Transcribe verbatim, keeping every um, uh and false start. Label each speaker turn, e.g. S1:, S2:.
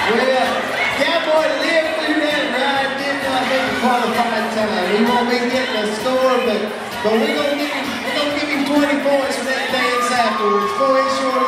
S1: Well, Cowboy lived through that ride, did not make the qualified time. He won't be getting a score, but but we're gonna give him we're gonna give him twenty points for that dance afterwards. Boy, he sure